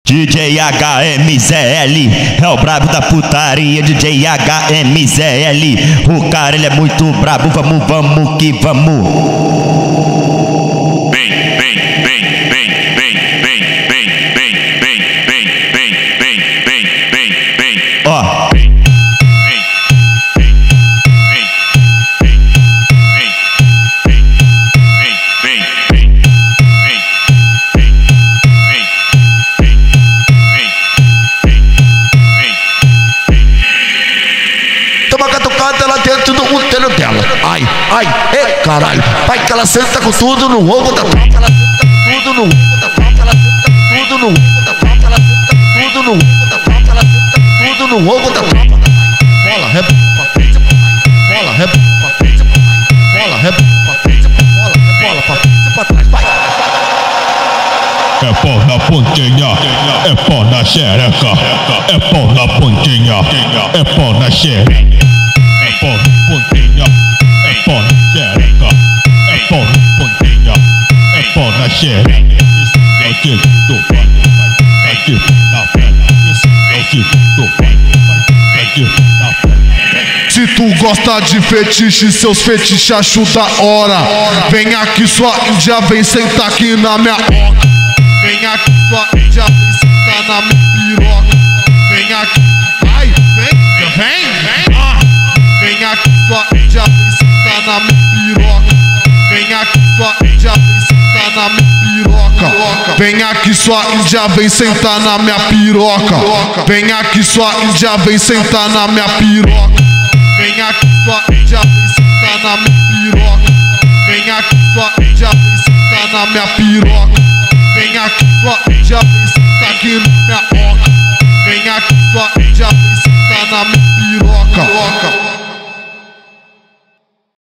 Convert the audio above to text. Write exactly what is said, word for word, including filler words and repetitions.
D J H M Z L é o brabo da putaria. D J H M Z L, o cara ele é muito brabo. Vamos, vamos que vamos. Vem, vem, vem, vem, vem, vem, vem, vem, vem, vem, vem, vem, vem, vem, vem. Ó. Ela dentro do útero dela. Ai, ai, ei, caralho. Vai que ela senta com tudo no ovo da troca. Ela senta com tudo no ovo da troca. Ela senta com tudo no ovo da troca. Ela senta com tudo no ovo da troca. Ela senta com tudo no ovo da troca. Bola, rebola pra frente, bola, rebola pra frente, bola, rebola pra frente, bola, rebola pra frente, pra trás, vai. É pau na pontinha, é pau na xereca, é pau na pontinha, é pau na xereca. É pau na pontinha, é pau na xereca, é pau na pontinha, é pau na xereca. É o tipo do baile, é tipo na frente, é o tipo do baile, é tipo na frente. Se tu gosta de fetiche, seus fetiches acho da hora. Vem aqui sua índia, vem sentar aqui na minha oca. Vem aqui sua índia, vem sentar na minha piroca. Vem aqui, vai, vem, vem, vem. Ah. Vem aqui sua índia, vem sentar na minha piroca. Vem aqui sua índia, vem sentar na minha piroca. Vem aqui sua índia, vem sentar na minha piroca. Vem aqui sua índia, vem sentar na minha piroca. Vem aqui sua índia, vem sentar na minha piroca. Vem aqui sua índia, vem sentar na minha piroca. Vem aqui sua índia, vem sentar aqui na minha oca. Vem aqui sua índia, vem sentar na minha piroca.